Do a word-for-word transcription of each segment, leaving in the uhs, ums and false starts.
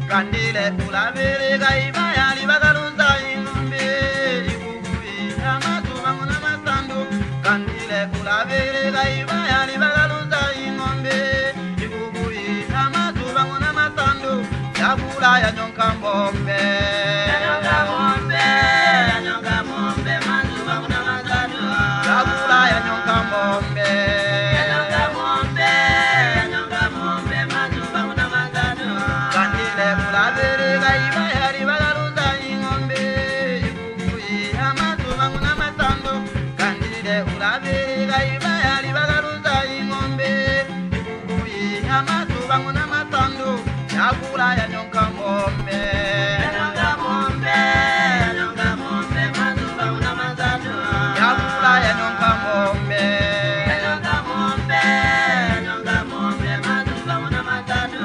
Kandile ulabere gaiba yali bagaluza ingombe ikukubi amatuba nguna masando. Kandile ulabere gaiba yali bagaluza ingombe ikukubi amatuba nguna masando. Yabula ya nyonka mbombe nyonka mbombe nyonka mbombe matuba nguna masando. Yabula ya nyonka mbombe nyonka mbombe nyonka mbombe matuba nguna masando. Kandile ulabere gaiba yali bagaluza ingombe ikukubi amatuba nguna masando. Kandile ulabere gaiba yali bagaluza ingombe ikukubi amatuba nguna masando. Yabula ya nyonka mbombe nyonka mbombe nyonka mbombe matuba nguna masando. Yabula ya nyonka mbombe nyonka mbombe nyonka mbombe matuba nguna masando.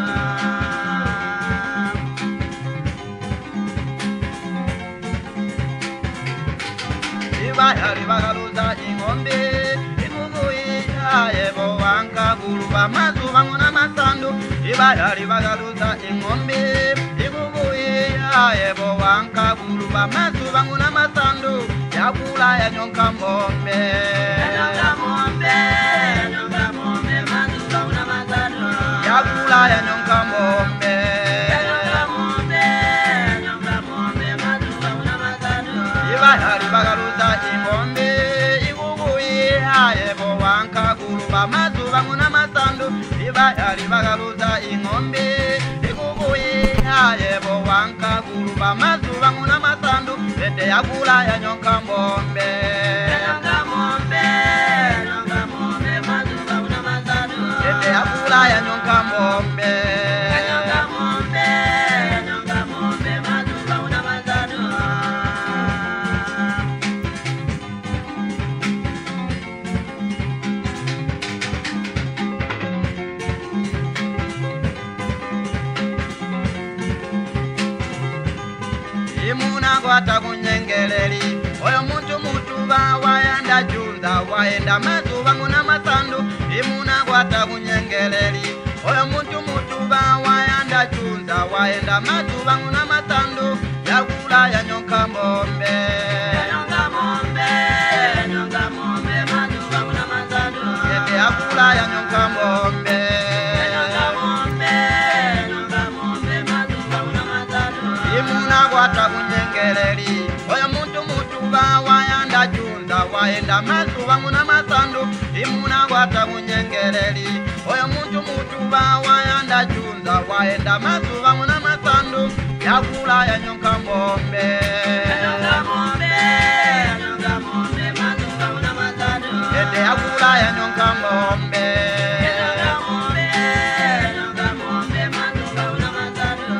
Yali bagaluza ingombe ikukubi ayebo wanka guluba matuba nguna masando. Yali bagaluza ingombe ikukubi ayebo wanka guluba matuba nguna masando. Yabula ya nyonka mbombe nyonka mbombe nyonka mbombe matuba nguna masando. Yabula ya nyonka mbombe nyonka mbombe nyonka mbombe matuba nguna masando. Yali bagaluza ingombe ikukubi ayebo wanka guluba matuba nguna masando. Yali bagaluza ingombe ikukubi ayebo wanka guluba matuba nguna masando. Ete yabula ya nyonka mbombe nyonka mbombe nyonka mbombe matuba nguna masando. Ete yabula ya nyonka mbombe nyonka mbombe nyonka mbombe matuba nguna masando. Imuna gwata kunyengeleri oyo muntu mutuba wayanda junza waenda matuba nguna masando. Imuna gwata kunyengeleri oyo muntu mutuba wayanda junza waenda matuba nguna masando. Yabula ya nyonka mbombe nyonka mbombe nyonka mbombe matuba nguna masando. Yete yabula ya nyonka mbombe nyonka mbombe nyonka mbombe matuba nguna masando. Imuna gwata kunyengeleri oyo muntu mutuba wayanda junza waenda matuba nguna masando. Imuna gwata kunyengeleri oyo muntu mutuba wayanda junza waenda matuba nguna masando. Yabula ya nyonka mbombe nyonka mbombe nyonka mbombe matuba nguna masando. Ete yabula ya nyonka mbombe nyonka mbombe nyonka mbombe matuba nguna masando.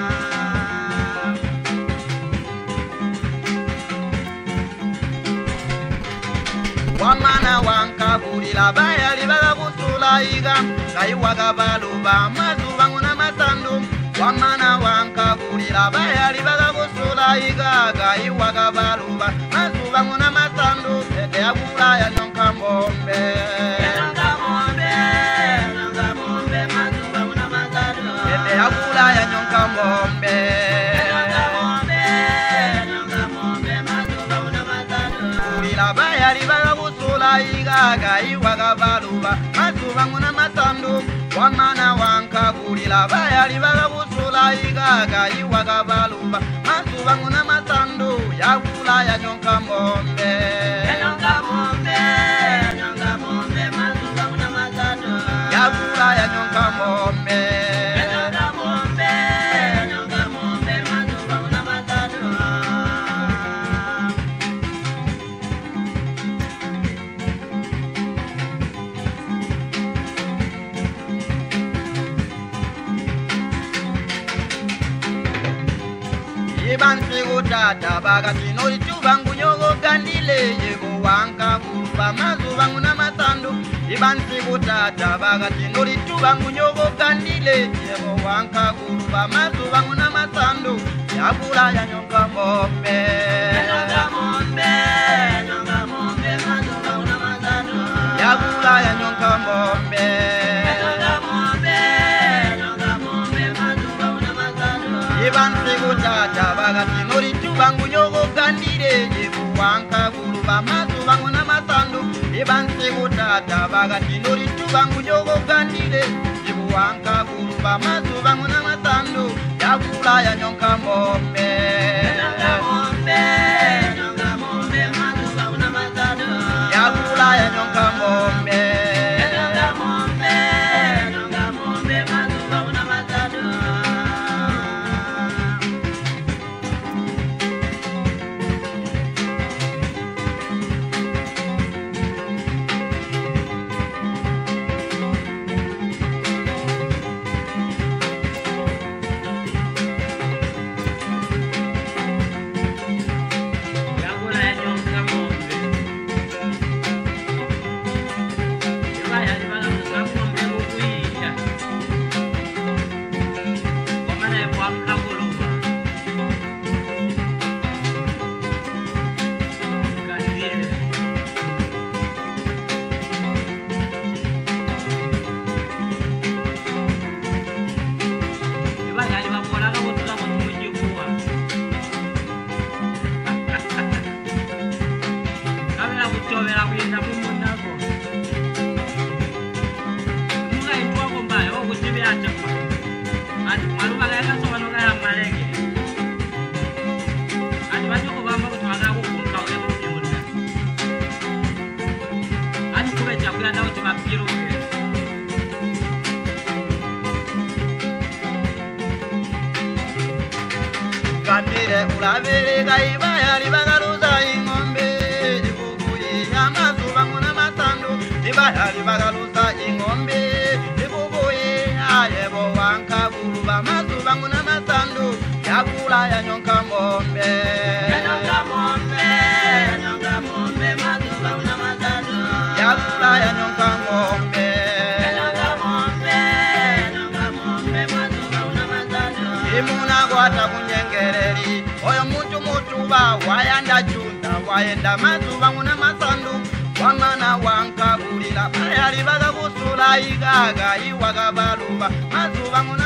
Wamana wanka bulila bayali bagabusula iga kaiwaga baluba matuba nguna masando. Wamana wanka bulila bayali bagabusula iga kaiwaga baluba matuba nguna masando. Ete yabula ya nyonka mbombe nyonka mbombe nyonka mbombe matuba nguna masando. Ete yabula ya nyonka mbombe nyonka mbombe nyonka mbombe matuba nguna masando. Bulila bayali bagabusula iga kaiwaga baluba matuba nguna masando. Wamana wanka bulila bayali bagabusula iga kaiwaga baluba matuba nguna masando. Yabula ya nyonka mbombe nyonka mbombe nyonka mbombe matuba nguna masando. Yabula ya nyonka mbombe nyonka mbombe nyonka mbombe matuba nguna masando. Ibansi utata bagati no ituba ngunyogo gandile yego wanka guluba matuba nguna masando. Ibansi utata bagati no ituba ngunyogo gandile yego wanka guluba matuba nguna masando. Yabula ya nyonka mbombe nyonka mbombe nyonka mbombe matuba nguna masando. Yabula ya nyonka mbombe nyonka mbombe nyonka mbombe matuba nguna masando. tata bagati noli tubangu jogo gandile jibuwanka kuruba mazuba nguna masandu yakula ya nyonka mombe nyonka mombe nyonka mombe mazuba nguna masandu yakula ya nyonka mombe nyonka mombe nyonka mombe mazuba nguna masandu Kandire ulabere gaibaya libagaruza ingombe ibubuye amazuba nguna masandu libaya libagaruza ingombe ibubuye ayebo wanka buruba mazuba nguna masandu yakula ya nyonka mombe nyonka mombe nyonka mombe mazuba nguna masandu yakula ya nyonka mombe nyonka mombe nyonka mombe mazuba nguna masandu imuna gwata kunyengereri oyo muntu mutuba wayanda chunda wayenda mazuba nguna masandu wamana wankabulila bayali baga kusula igaga iwaga baluba mazuba nguna